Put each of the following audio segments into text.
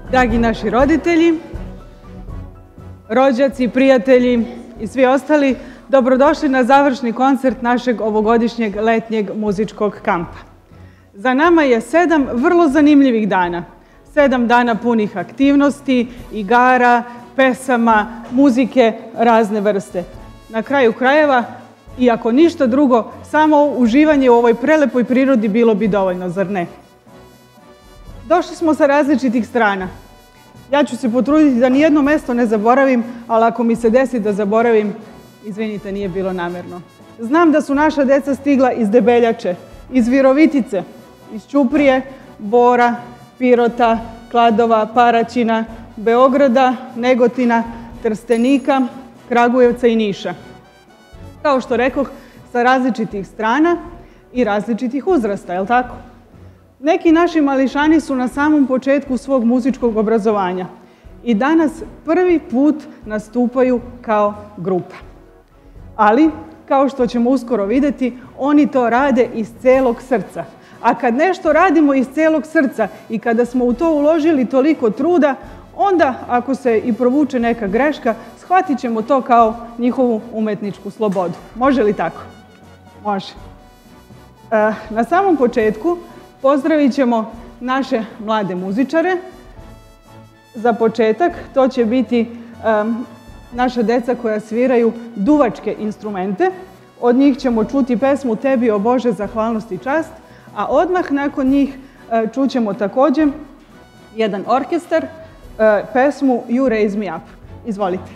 Dragi naši roditelji, rođaci, prijatelji i svi ostali, dobrodošli na završni koncert našeg ovogodišnjeg letnjeg muzičkog kampa. Za nama je 7 vrlo zanimljivih dana. 7 dana punih aktivnosti, igara, pesama, muzike razne vrste. Na kraju krajeva, i ako ništa drugo, samo uživanje u ovoj prelepoj prirodi bilo bi dovoljno, zar ne? Došli smo sa različitih strana. Ja ću se potruditi da nijedno mesto ne zaboravim, ali ako mi se desi da zaboravim, izvinite, nije bilo namerno. Znam da su naša deca stigla iz Debeljače, iz Virovitice, iz Ćuprije, Bora, Pirota, Kladova, Paraćina, Beograda, Negotina, Trstenika, Kragujevca i Niša. Kao što rekoh, sa različitih strana i različitih uzrasta, je li tako? Neki naši mališani su na samom početku svog muzičkog obrazovanja i danas prvi put nastupaju kao grupa. Ali, kao što ćemo uskoro vidjeti, oni to rade iz celog srca. A kad nešto radimo iz celog srca i kada smo u to uložili toliko truda, onda, ako se i provuče neka greška, shvatit ćemo to kao njihovu umetničku slobodu. Može li tako? Može. Na samom početku pozdravit ćemo naše mlade muzičare. Za početak to će biti naša deca koja sviraju duvačke instrumente. Od njih ćemo čuti pesmu Tebi, o Bože, zahvalnost i čast, a odmah nakon njih čućemo također jedan orkestar, pesmu You Raise Me Up. Izvolite.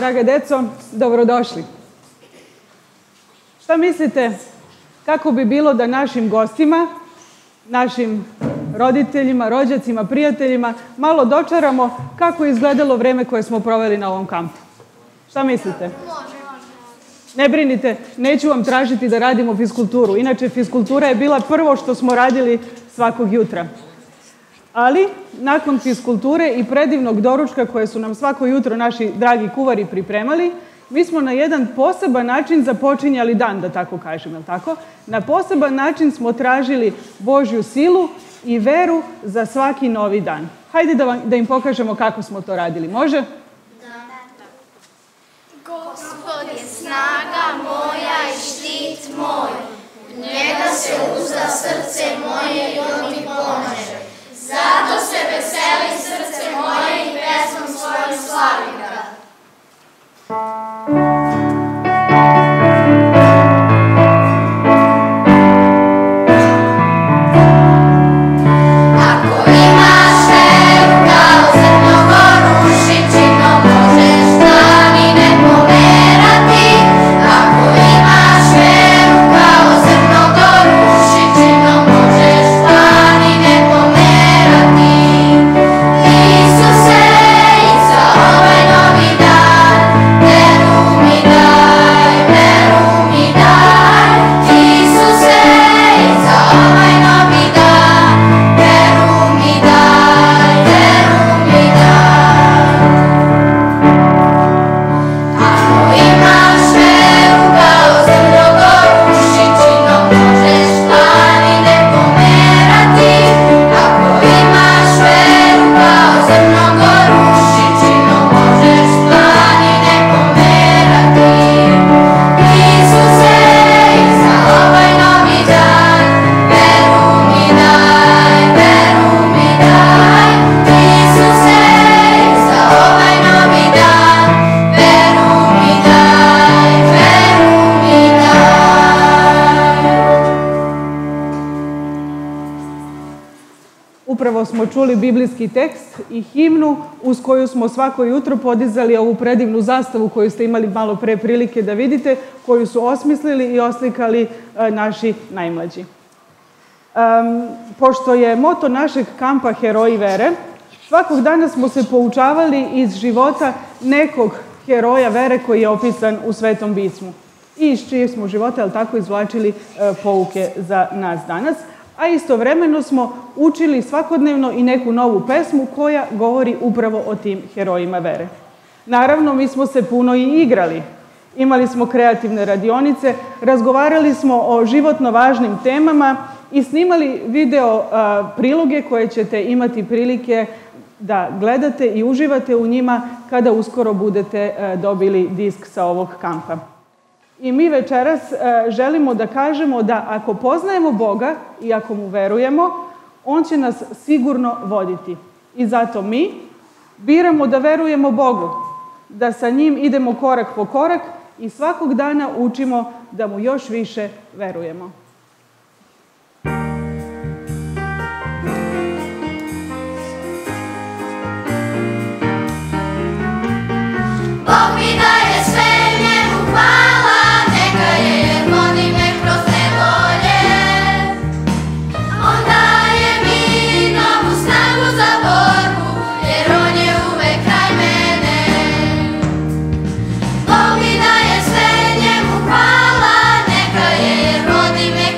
Draga deco, dobrodošli. Šta mislite kako bi bilo da našim gostima, našim roditeljima, rođacima, prijateljima malo dočaramo kako je izgledalo vreme koje smo proveli na ovom kampu? Šta mislite? Ne brinite, neću vam tražiti da radimo fiskulturu. Inače, fiskultura je bila prvo što smo radili svakog jutra. Ali, nakon fiskulture i predivnog doručka koje su nam svako jutro naši dragi kuvari pripremali, mi smo na jedan poseban način započinjali dan, da tako kažem, jel tako? Na poseban način smo tražili Božju silu i veru za svaki novi dan. Hajde da im pokažemo kako smo to radili. Može? Gospod je snaga moja i štit moj, njega se uzda srce moje i on mi pomaže. Zato se veseli srce moje i pesmom svojom slavim ga. Upravo smo čuli biblijski tekst i himnu uz koju smo svako jutro podizali ovu predivnu zastavu koju ste imali malo pre prilike da vidite, koju su osmislili i oslikali naši najmlađi. Pošto je moto našeg kampa Heroji vere, svakog dana smo se poučavali iz života nekog heroja vere koji je opisan u Svetom pismu. I iz čijeg smo života, ali tako, izvlačili pouke za nas danas. A istovremeno smo učili svakodnevno i neku novu pesmu koja govori upravo o tim herojima vere. Naravno, mi smo se puno i igrali. Imali smo kreativne radionice, razgovarali smo o životno važnim temama i snimali video priloge koje ćete imati prilike da gledate i uživate u njima kada uskoro budete dobili disk sa ovog kampa. I mi večeras želimo da kažemo da ako poznajemo Boga i ako mu verujemo, on će nas sigurno voditi. I zato mi biramo da verujemo Bogu, da sa njim idemo korak po korak i svakog dana učimo da mu još više verujemo. Bog mi daje sve, njemu hvala, neka je jer vodi me kroz nevolje. On daje mi novu snagu za borbu, jer on je uvek kraj mene. Bog mi daje sve, njemu hvala, neka je jer vodi me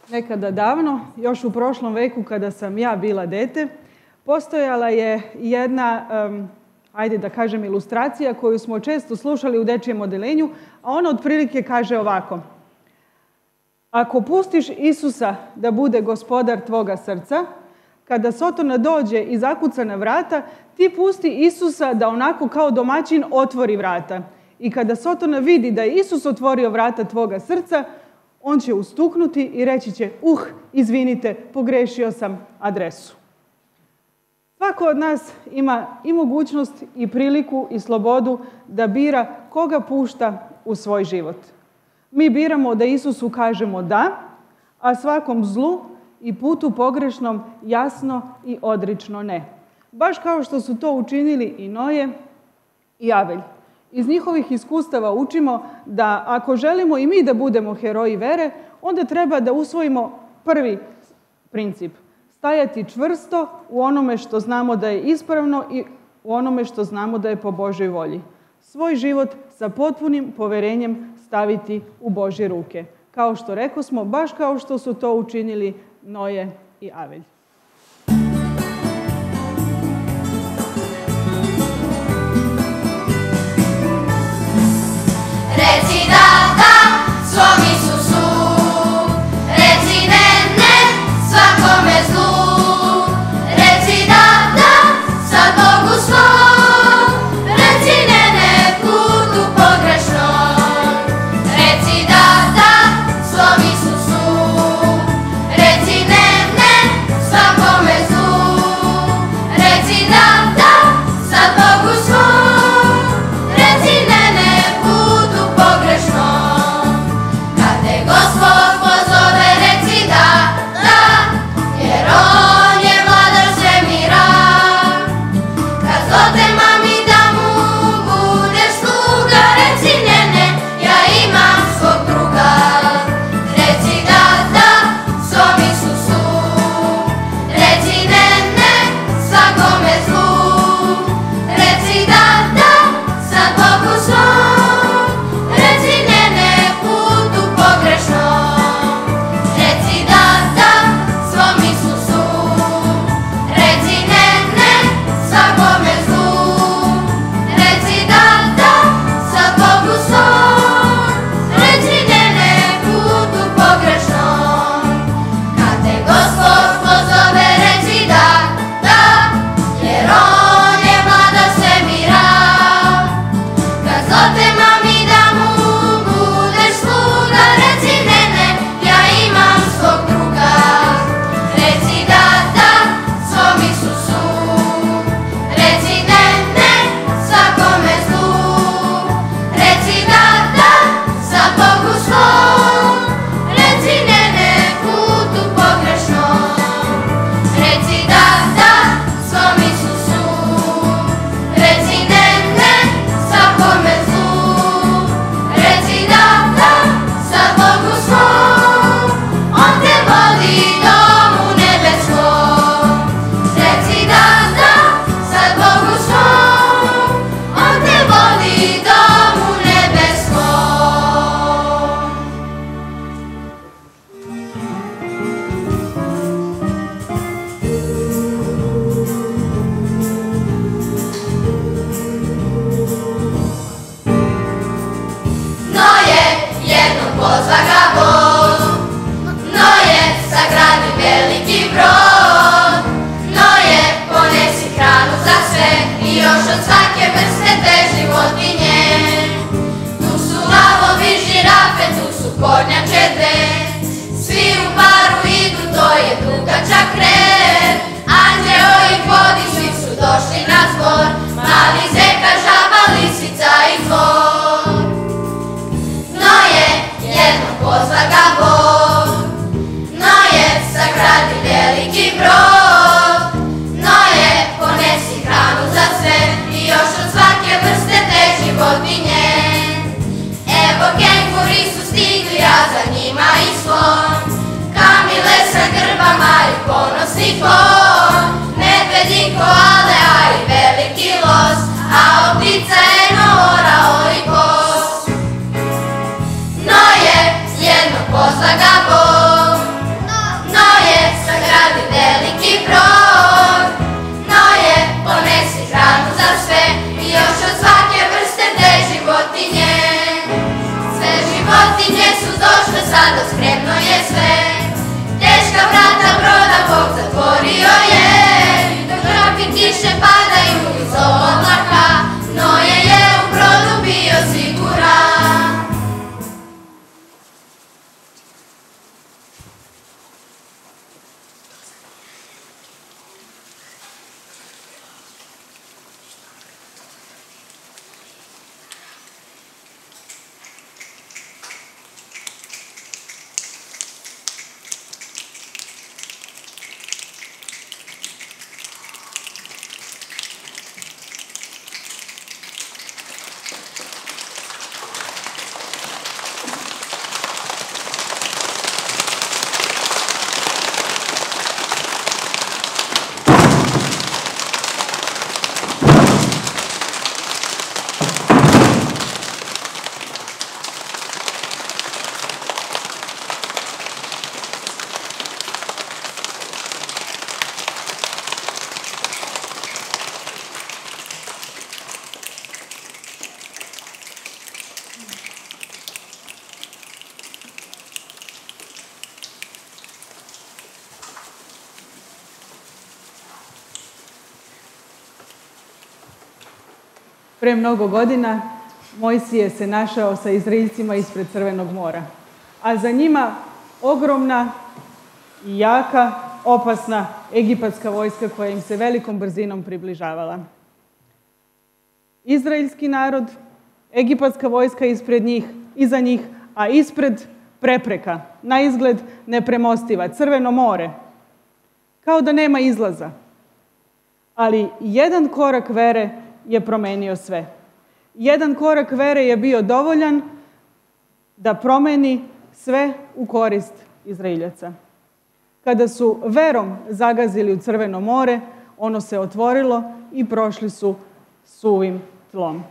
Nekada davno, još u prošlom veku kada sam ja bila dete, postojala je jedna, ajde da kažem, ilustracija koju smo često slušali u dečjem odeljenju, a ona otprilike kaže ovako. Ako pustiš Isusa da bude gospodar tvoga srca, kada Sotona dođe i zakuca na vrata, ti pusti Isusa da onako kao domaćin otvori vrata. I kada Sotona vidi da je Isus otvorio vrata tvoga srca, on će ustuknuti i reći će, izvinite, pogrešio sam adresu. Svako od nas ima i mogućnost i priliku i slobodu da bira koga pušta u svoj život. Mi biramo da Isusu kažemo da, a svakom zlu i putu pogrešnom jasno i odrično ne. Baš kao što su to učinili i Noje i Avelj. Iz njihovih iskustava učimo da ako želimo i mi da budemo heroji vere, onda treba da usvojimo prvi princip. Stajati čvrsto u onome što znamo da je ispravno i u onome što znamo da je po Božoj volji. Svoj život sa potpunim poverenjem staviti u Božje ruke. Kao što rekosmo, baš kao što su to učinili Noje i Avelj. Reci da svom Isusu, reci ne svakome zlu, reci da sad Bogu svom, reci ne putu pogrešnom, reci da svom Isusu, reci ne Pre mnogo godina Mojsije se našao sa Izraeljcima ispred Crvenog mora, a za njima ogromna i jaka, opasna egipatska vojska koja im se velikom brzinom približavala. Izraelski narod, egipatska vojska ispred njih, iza njih, a ispred prepreka, na izgled nepremostiva, Crveno more, kao da nema izlaza. Ali jedan korak vere je promenio sve. Jedan korak vere je bio dovoljan da promeni sve u korist Izraeljaca. Kada su verom zagazili u Crveno more, ono se otvorilo i prošli su suvim tlom.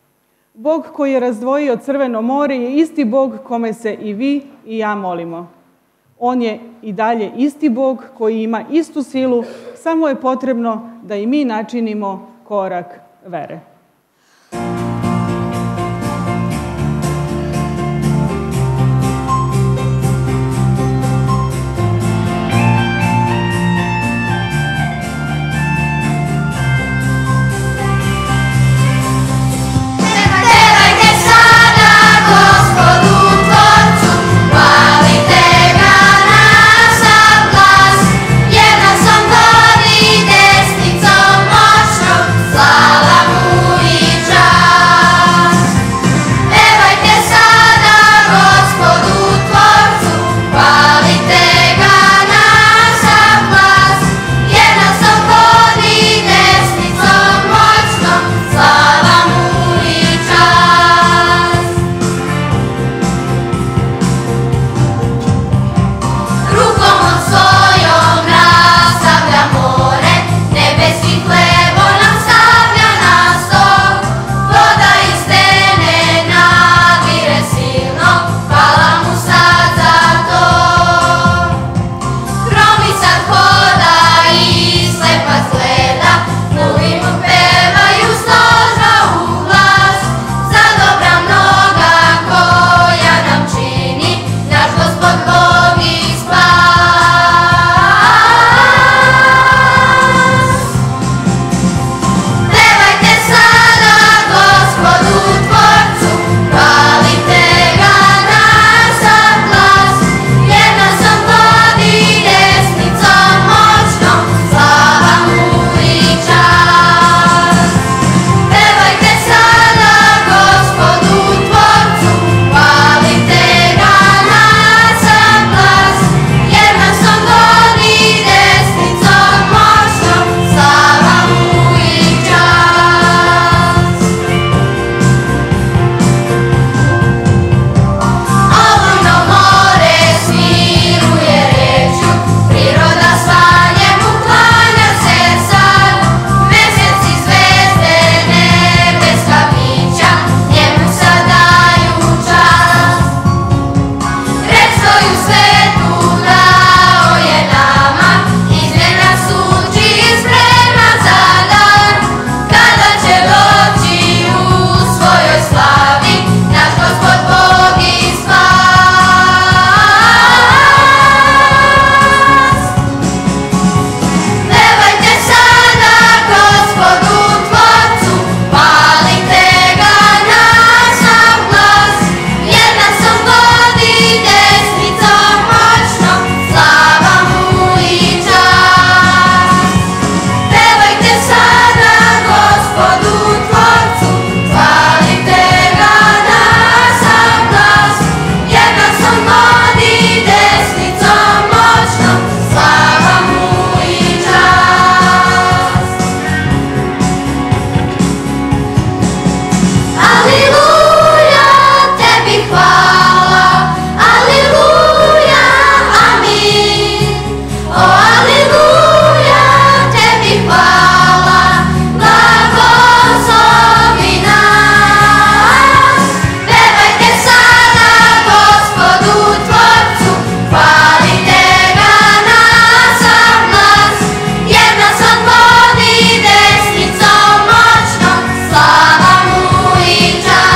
Bog koji je razdvojio Crveno more je isti Bog kome se i vi i ja molimo. On je i dalje isti Bog koji ima istu silu, samo je potrebno da i mi načinimo korak vere. Slava mu i čast.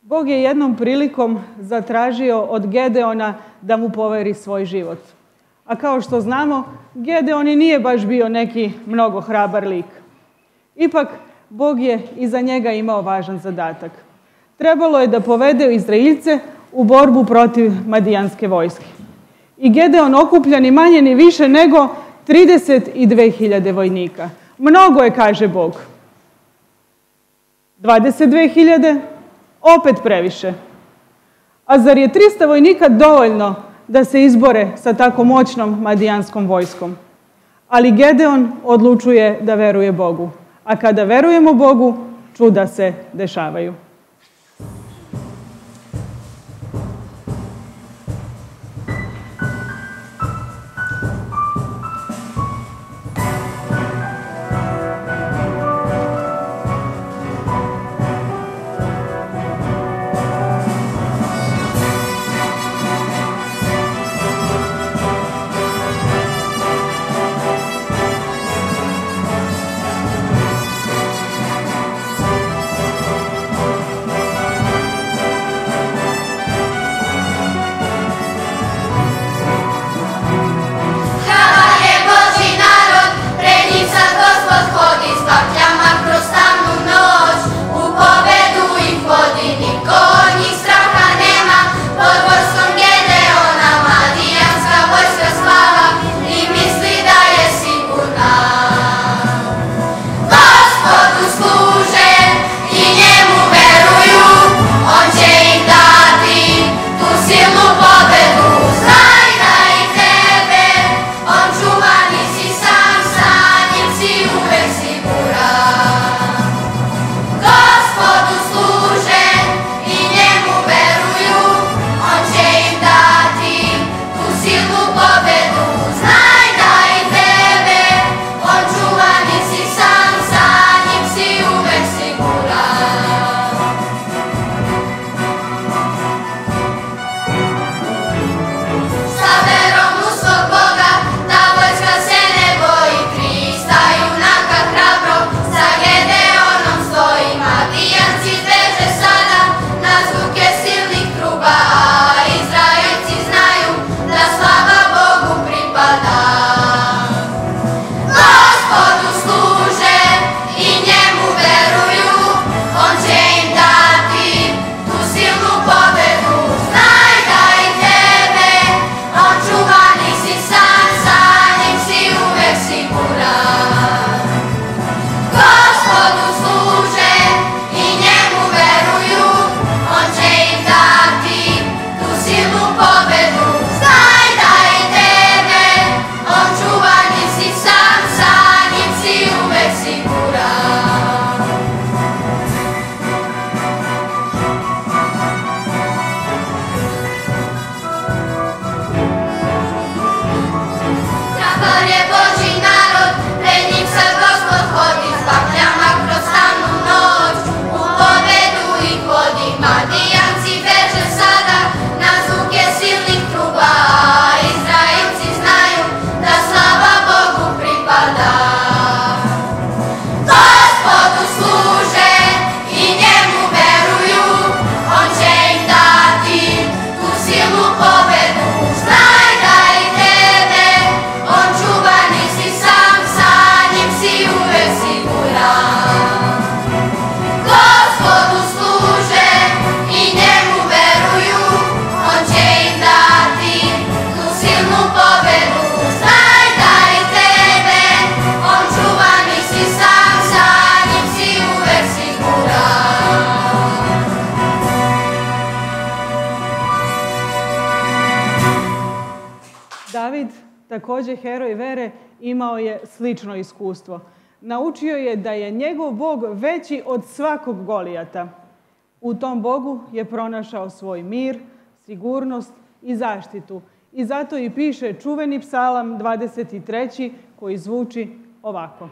Bog je jednom prilikom zatražio od Gedeona da mu poveri svoj život. A kao što znamo, Gedeon i nije baš bio neki mnogo hrabar lik. Ipak, Bog je i za njega imao važan zadatak. Trebalo je da povede Izraeljce u borbu protiv madijanske vojske. I Gedeon okuplja ni manje ni više nego 32.000 vojnika. Mnogo je, kaže Bog. 22.000? Opet previše. A zar je 300 vojnika dovoljno da se izbore sa tako moćnom madijanskom vojskom? Ali Gedeon odlučuje da veruje Bogu. A kada verujemo Bogu, čuda se dešavaju. David, također heroj vere, imao je slično iskustvo. Naučio je da je njegov Bog veći od svakog Golijata. U tom Bogu je pronašao svoj mir, sigurnost i zaštitu. I zato i piše čuveni psalam 23. koji zvuči ovako.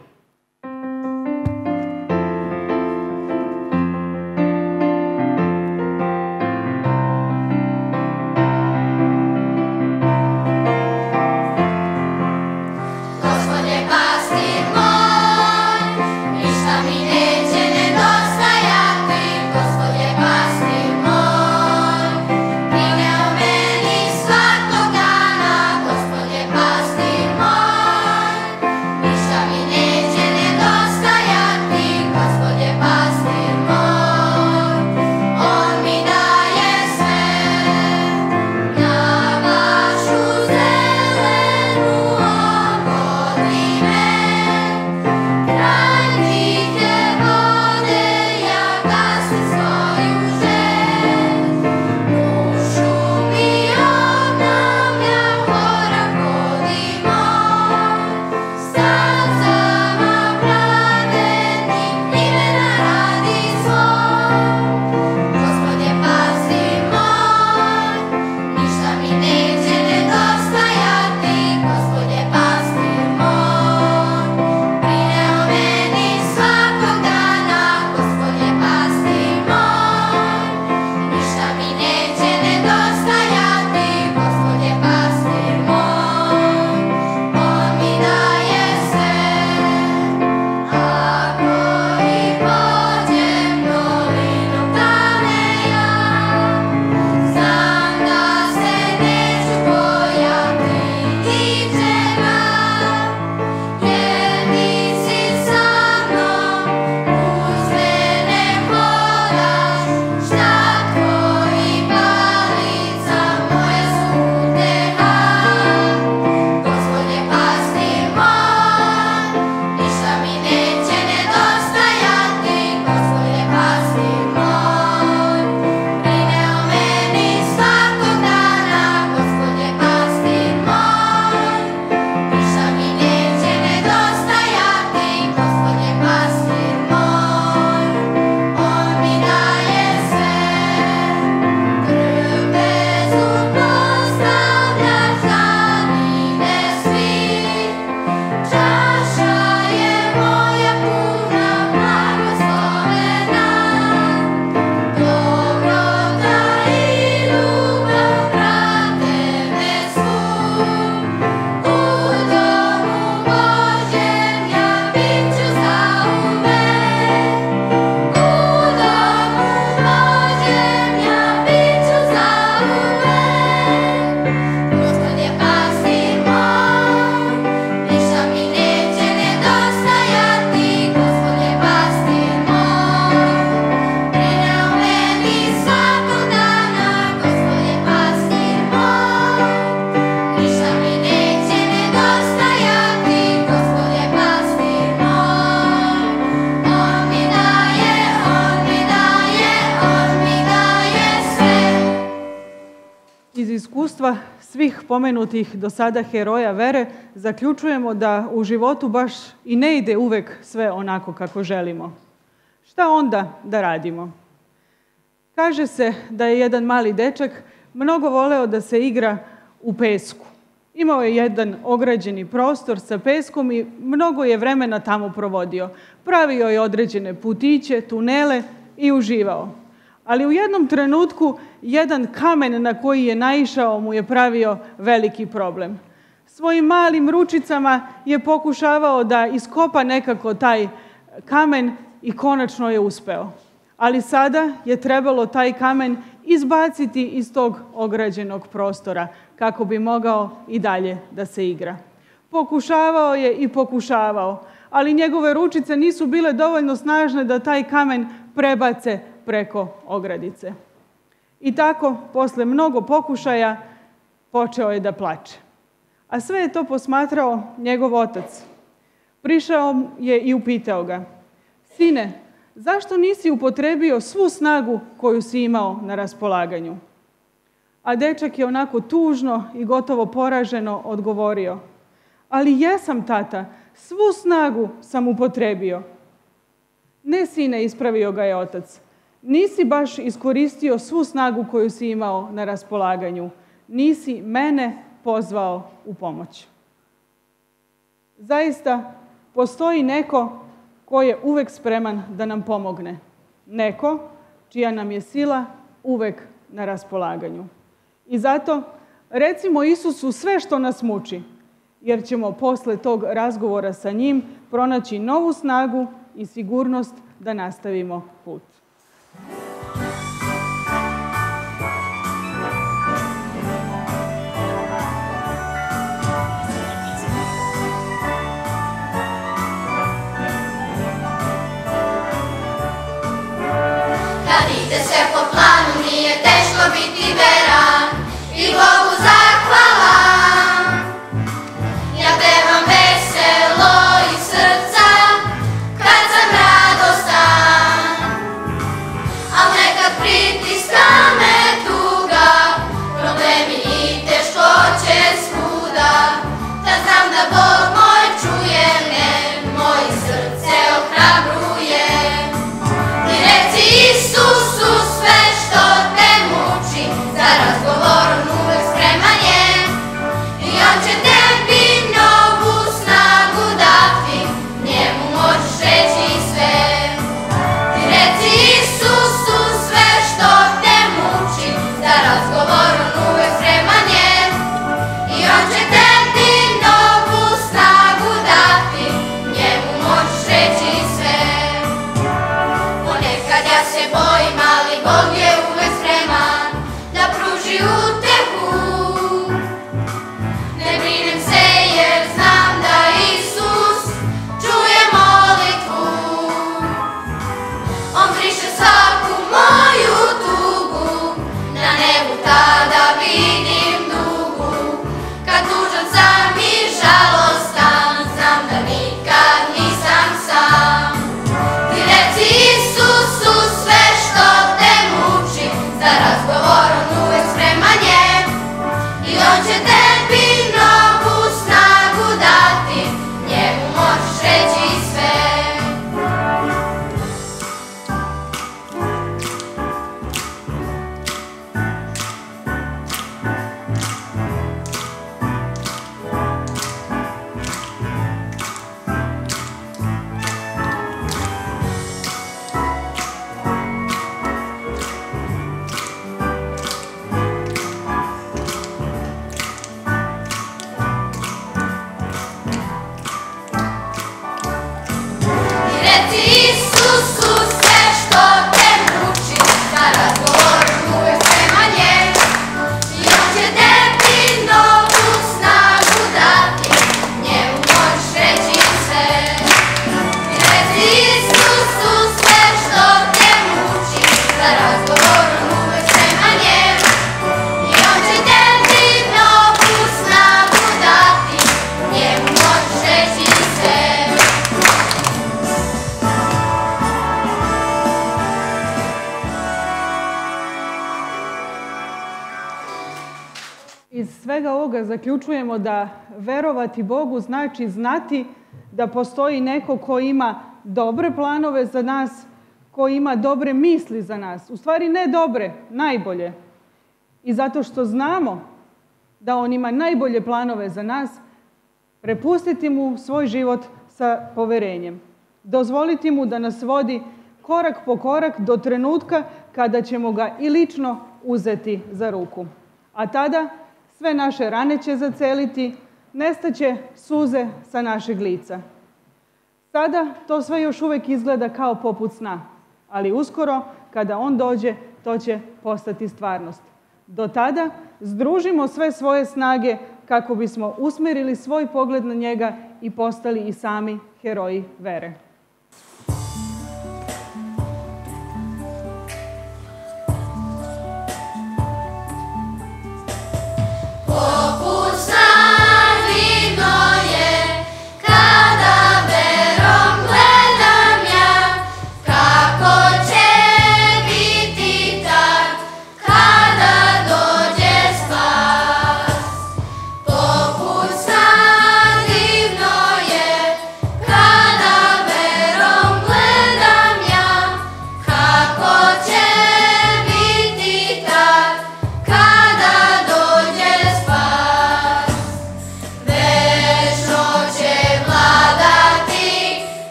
Ništa mi neće nedostajati, Gospod je pastir moj. iskustva svih pomenutih do sada heroja vere zaključujemo da u životu baš i ne ide uvek sve onako kako želimo. Šta onda da radimo? Kaže se da je jedan mali dečak mnogo voleo da se igra u pesku. Imao je jedan ograđeni prostor sa peskom i mnogo je vremena tamo provodio. Pravio je određene putiće, tunele i uživao. Ali u jednom trenutku jedan kamen na koji je naišao mu je pravio veliki problem. Svojim malim ručicama je pokušavao da iskopa nekako taj kamen i konačno je uspeo. Ali sada je trebalo taj kamen izbaciti iz tog ograđenog prostora kako bi mogao i dalje da se igra. Pokušavao je i pokušavao, ali njegove ručice nisu bile dovoljno snažne da taj kamen prebace preko ogradice. I tako, posle mnogo pokušaja, počeo je da plače. A sve je to posmatrao njegov otac. Prišao je i upitao ga: "Sine, zašto nisi upotrebio svu snagu koju si imao na raspolaganju?" A dečak je onako tužno i gotovo poraženo odgovorio: "Ali jesam, tata, svu snagu sam upotrebio." "Ne, sine," ispravio ga je otac, "nisi baš iskoristio svu snagu koju si imao na raspolaganju. Nisi mene pozvao u pomoć." Zaista, postoji neko ko je uvek spreman da nam pomogne. Neko čija nam je sila uvek na raspolaganju. I zato recimo Isusu sve što nas muči, jer ćemo posle tog razgovora sa njim pronaći novu snagu i sigurnost da nastavimo put. Kad ide sve po planu, nije teško biti veran i Bogu zahvalan. Ja pevam veselo iz srca kad sam radostan, al nekad pritiska me tuga, problemi i teškoće svuda. Tad znam da Bog moj čuje me, moje srce ohrabruje. Ti reci Isusu sve što te muči, za razgovor on uvek spreman je i on će tebi novu snagu dati, njemu možeš reći sve. Ti reci Isusu sve što te muči, za razgovor on uvek spreman je i on će tebi novu snagu dati, njemu možeš reći sve. Ponekad ja se bojim, ali Bog je uvek spreman da pruži utehu. Ne brinem se jer znam da Isus čuje molitvu. On briše svaku moju tugu, na nebu tada vidim dugu. Kad tužan sam i žalostan, znam da nikad nisam sam. Ti reci Isusu sve što te muči, iz svega ovoga zaključujemo da verovati Bogu znači znati da postoji neko ko ima dobre planove za nas, ko ima dobre misli za nas. U stvari ne dobre, najbolje. I zato što znamo da on ima najbolje planove za nas, prepustiti mu svoj život sa poverenjem. Dozvoliti mu da nas vodi korak po korak do trenutka kada ćemo ga i lično uzeti za ruku. A tada sve naše rane će zaceliti, nestaće suze sa našeg lica. Sada to sve još uvijek izgleda kao poput sna, ali uskoro kada on dođe, to će postati stvarnost. Do tada združimo sve svoje snage kako bismo usmjerili svoj pogled na njega i postali i sami heroji vere. Poput sna divno je kada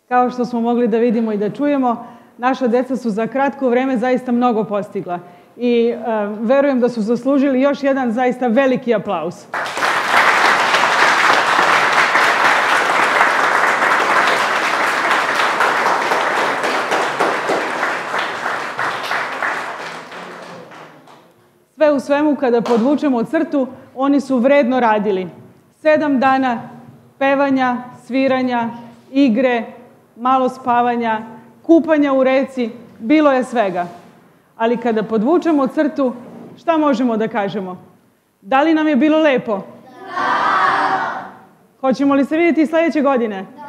Kao što smo mogli da vidimo i da čujemo, naša deca su za kratko vreme zaista mnogo postigla i verujem da su zaslužili još jedan zaista veliki aplauz. Sve u svemu, kada podvučemo crtu, oni su vredno radili. 7 dana pevanja, sviranja, igre, malo spavanja, kupanja u reci, bilo je svega. Ali kada podvučemo crtu, šta možemo da kažemo? Da li nam je bilo lepo? Da! Hoćemo li se vidjeti sledeće godine? Da!